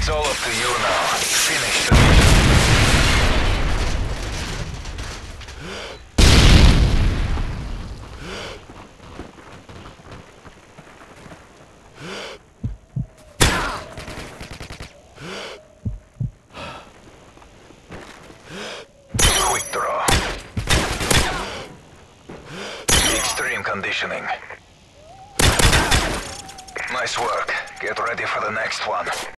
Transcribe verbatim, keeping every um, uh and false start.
It's all up to you now. Finish the mission. Quick draw. Extreme conditioning. Nice work. Get ready for the next one.